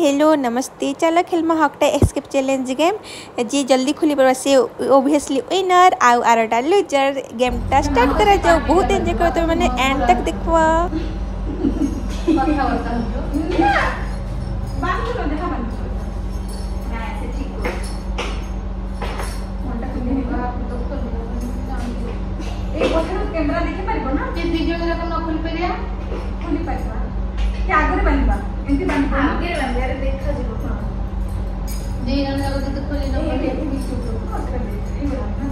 Hello नमस्ते चलो खेलमा हॉकटाई एस्केप चैलेंज गेम जी जल्दी खुली पर से ओबियसली विनर आउ आरटा लूजर गेम टा स्टार्ट करा जाओ बहुत एंजॉय करो तो माने एंड तक देखो कैमरा देखि परबो ना जे दी जण जक न खुली परिया खुली परबा के आगे बनबा एंती बनबा आगे बनबा रे देखा जिवो हां दी जण जक जते खुली न पड़े एती बिसु तो कर दे ए बड़ा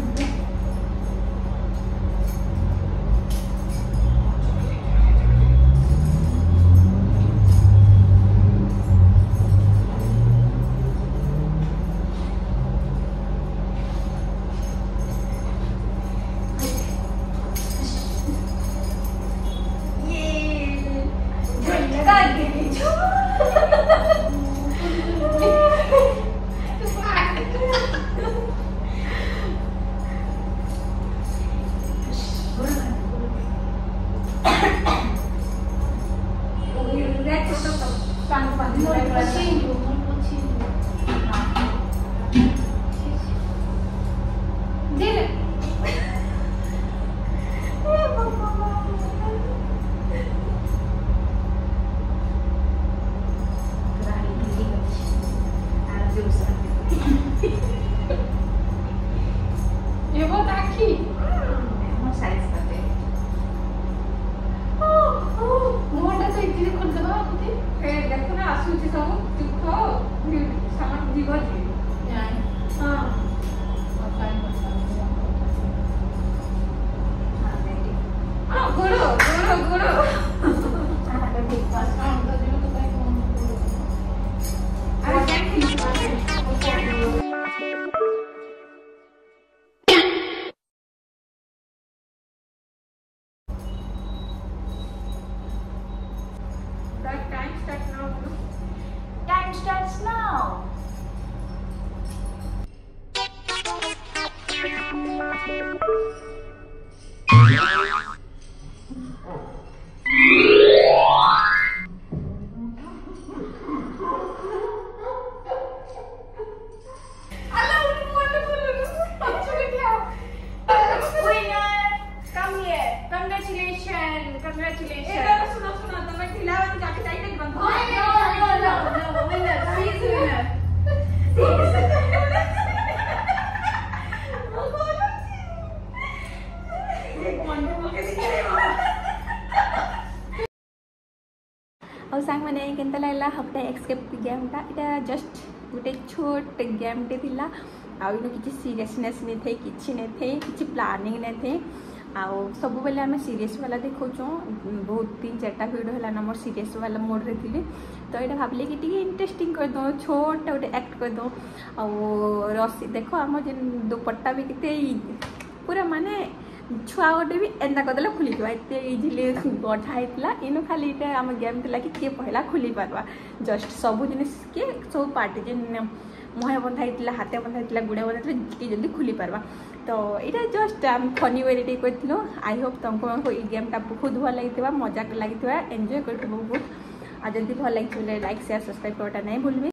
ये बहुत आखी मो साइज करते मोटा तो इतनी खोल दबा होती फिर देखो ना आसुची सब देखो सामान जीव जी हां और टाइम हां गुरु गुरु गुरु अरे ठीक पास काम तो दियो तो भाई कौन अरे क्या Time starts now. और सांग मैंने केनता लागला हॉकटाई एस्केप गेम टा इटा जस्ट गोटे छोट गेम टे थिला आ इनो किछि सीरियसनेस नै थे किछि नै थे किछि प्लानिंग नै थे आ सब बेले हम सीरियस वाला देखौछो बहुत 3-4टा वीडियो हला नंबर सीरियस वाला मोड रे थिले तो एटा भाबले कि टिके इंटरेस्टिंग कर दो छोट गोटे एक्ट कर दो आ रसी देखो हम जे दुपट्टा भी किते पूरा माने छुआ गोटे भी एंता करदेले खुली जाए एत इजिली गढ़ा इनु खाली इटा आम गेम थिला कि किए पहला खुली पारवा जस्ट सबू जिनिस के सब पार्टी जे मुहे बंधा होता हाथे बंधा होता गुड़ा बंधा होता जल्दी खुली पारवा तो यहाँ जस्ट आम फनी वे टे कर आई होप तुमको ये गेमटा बहुत भल लगी मजाक लगी एंजॉय कर बहुत आ जल्दी भल लगे लाइक शेयर सब्सक्राइब करवाटा नहीं भूलबे।